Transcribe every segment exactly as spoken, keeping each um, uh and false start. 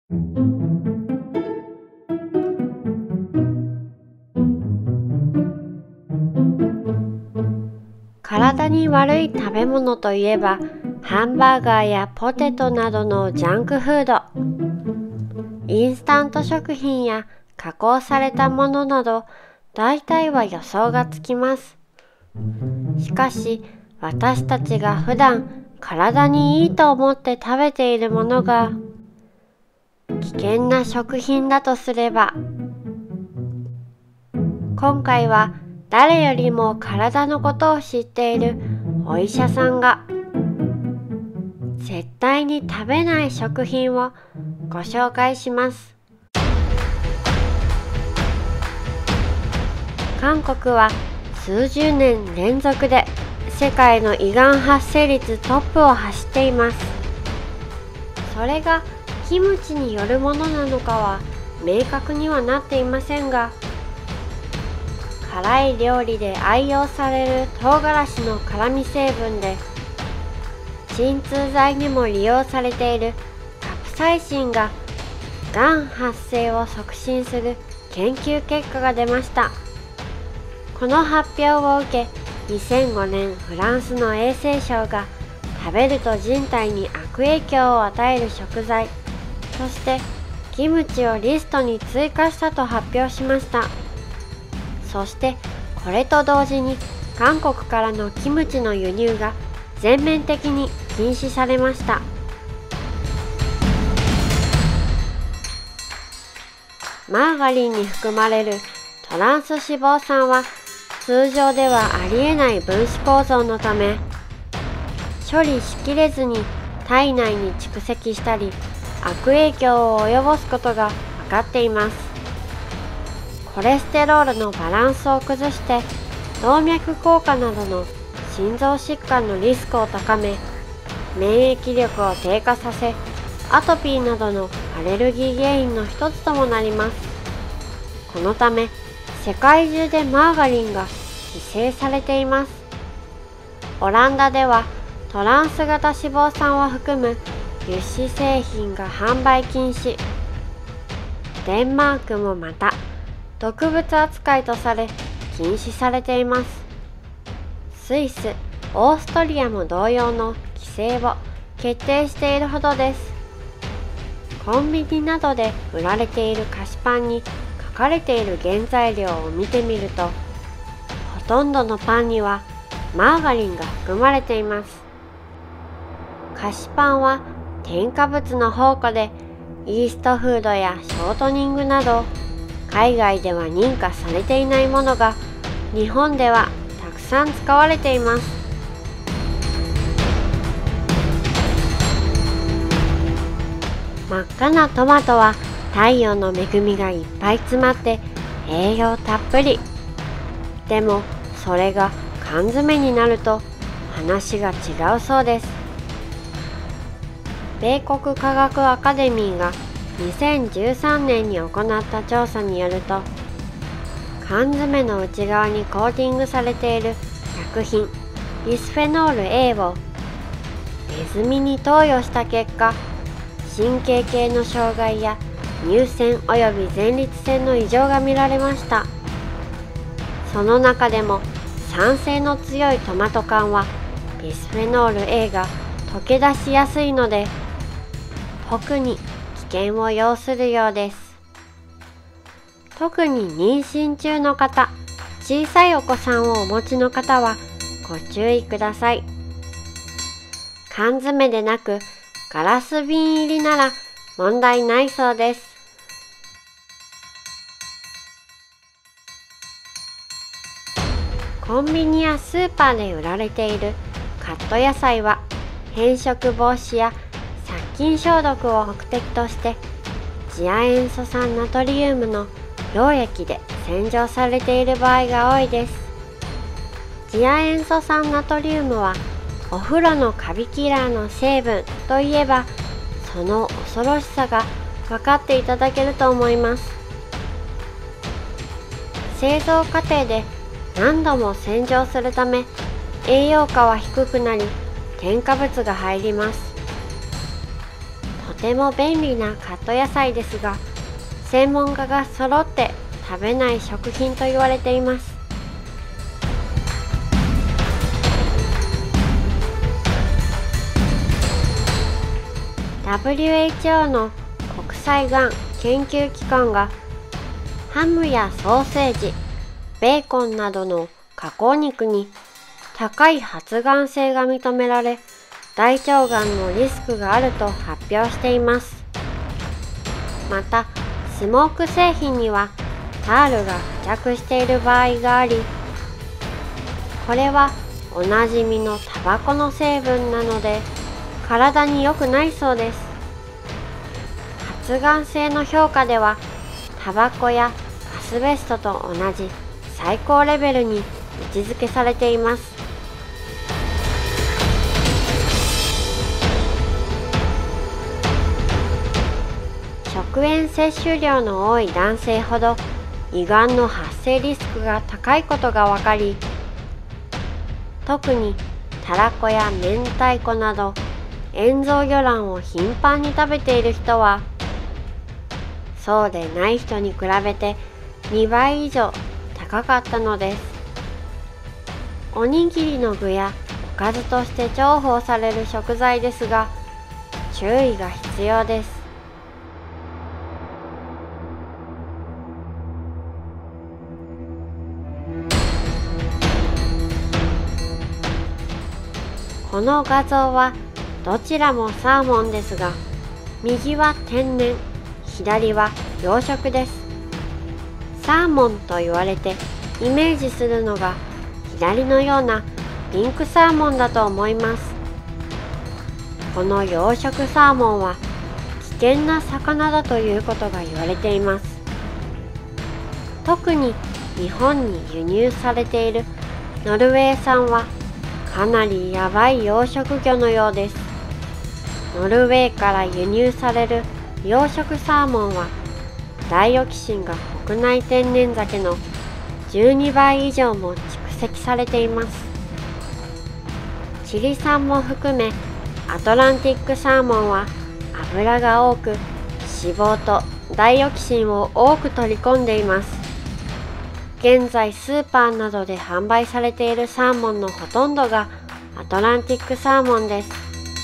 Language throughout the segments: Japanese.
体に悪い食べ物といえば、ハンバーガーやポテトなどのジャンクフード、インスタント食品や加工されたものなど、大体は予想がつきます。しかし、私たちが普段体にいいと思って食べているものが危険な食品だとすれば、今回は誰よりも体のことを知っているお医者さんが絶対に食べない食品をご紹介します。韓国は数十年連続で世界の胃がん発生率トップを走っています。それがキムチによるものなのかは明確にはなっていませんが、辛い料理で愛用される唐辛子の辛み成分で鎮痛剤にも利用されているカプサイシンががん発生を促進する研究結果が出ました。この発表を受け、にせんごねんフランスの衛生省が食べると人体に悪影響を与える食材としてキムチをリストに追加したと発表しました。そしてこれと同時に韓国からのキムチの輸入が全面的に禁止されました。マーガリンに含まれるトランス脂肪酸は通常ではありえない分子構造のため、処理しきれずに体内に蓄積したり悪影響を及ぼすことが分かっています。コレステロールのバランスを崩して動脈硬化などの心臓疾患のリスクを高め、免疫力を低下させ、アトピーなどのアレルギー原因の一つともなります。このため世界中でマーガリンが規制されています。オランダではトランス型脂肪酸を含む油脂製品が販売禁止。デンマークもまた毒物扱いとされ禁止されています。スイス、オーストリアも同様の規制を決定しているほどです。コンビニなどで売られている菓子パンに書かれている原材料を見てみると、ほとんどのパンにはマーガリンが含まれています。菓子パンは添加物の宝庫で、イーストフードやショートニングなど海外では認可されていないものが日本ではたくさん使われています。真っ赤なトマトは太陽の恵みがいっぱい詰まって栄養たっぷり。でもそれが缶詰になると話が違うそうです。米国科学アカデミーがにせんじゅうさんねんに行った調査によると、缶詰の内側にコーティングされている薬品ビスフェノール A をネズミに投与した結果、神経系の障害や乳腺および前立腺の異常が見られました。その中でも酸性の強いトマト缶はビスフェノール A が溶け出しやすいので特に危険を要するようです。特に妊娠中の方、小さいお子さんをお持ちの方はご注意ください。缶詰でなくガラス瓶入りなら問題ないそうです。コンビニやスーパーで売られているカット野菜は変色防止や殺菌消毒を目的として次亜塩素酸ナトリウムの溶液で洗浄されている場合が多いです。次亜塩素酸ナトリウムはお風呂のカビキラーの成分といえば、その恐ろしさが分かっていただけると思います。製造過程で何度も洗浄するため栄養価は低くなり添加物が入ります。とても便利なカット野菜ですが、専門家が揃って食べない食品と言われています。ダブリューエイチオー の国際がん研究機関がハムやソーセージ、ベーコンなどの加工肉に高い発がん性が認められ、大腸がんのリスクがあると発表しています。また、スモーク製品にはタールが付着している場合があり、これはおなじみのタバコの成分なので体に良くないそうです。発がん性の評価ではタバコやアスベストと同じ最高レベルに位置づけされています。食塩摂取量の多い男性ほど胃がんの発生リスクが高いことが分かり、特にたらこや明太子など塩蔵魚卵を頻繁に食べている人はそうでない人に比べてにばい以上高かったのです。おにぎりの具やおかずとして重宝される食材ですが、注意が必要です。この画像はどちらもサーモンですが、右は天然、左は養殖です。サーモンと言われてイメージするのが左のようなピンクサーモンだと思います。この養殖サーモンは危険な魚だということが言われています。特に日本に輸入されているノルウェー産はかなりヤバい養殖魚のようです。ノルウェーから輸入される養殖サーモンはダイオキシンが国内天然鮭のじゅうにばい以上も蓄積されています。チリ産も含めアトランティックサーモンは脂が多く脂肪とダイオキシンを多く取り込んでいます。現在スーパーなどで販売されているサーモンのほとんどがアトランティックサーモンです。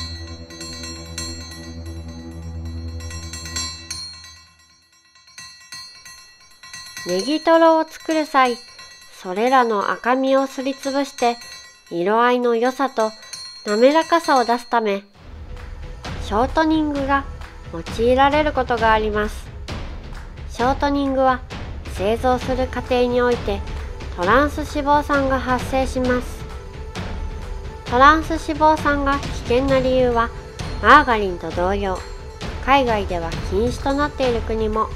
ネギトロを作る際、それらの赤身をすりつぶして色合いの良さと滑らかさを出すため、ショートニングが用いられることがあります。ショートニングは製造する過程においてトランス脂肪酸が発生します。トランス脂肪酸が危険な理由はマーガリンと同様、海外では禁止となっている国も。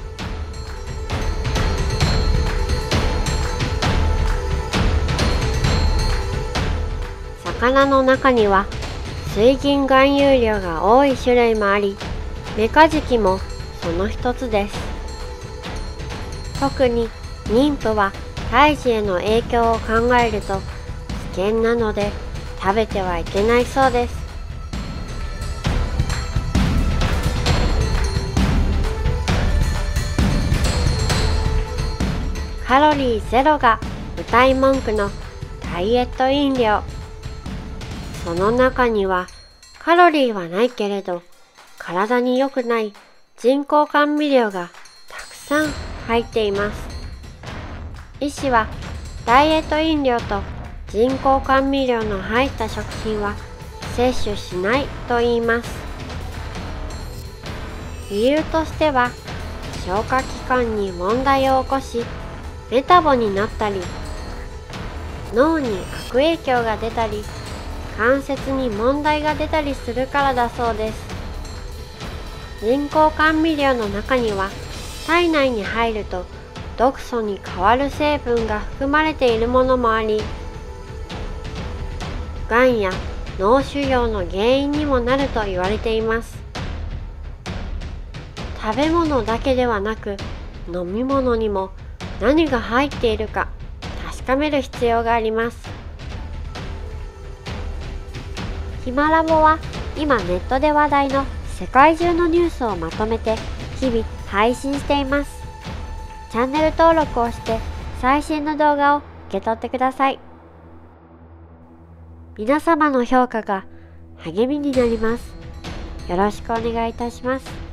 魚の中には水銀含有量が多い種類もあり、メカジキもその一つです。特に妊婦は胎児への影響を考えると危険なので食べてはいけないそうです。カロリーゼロが謳い文句のダイエット飲料。その中にはカロリーはないけれど体に良くない人工甘味料がたくさん入っています。医師はダイエット飲料と人工甘味料の入った食品は摂取しないと言います。理由としては消化器官に問題を起こしメタボになったり、脳に悪影響が出たり、関節に問題が出たりするからだそうです。人工甘味料の中には体内に入ると毒素に変わる成分が含まれているものもあり、がんや脳腫瘍の原因にもなると言われています。食べ物だけではなく飲み物にも何が入っているか確かめる必要があります。ヒマラボは今ネットで話題の世界中のニュースをまとめて日々配信しています。チャンネル登録をして最新の動画を受け取ってください。皆様の評価が励みになります。よろしくお願いいたします。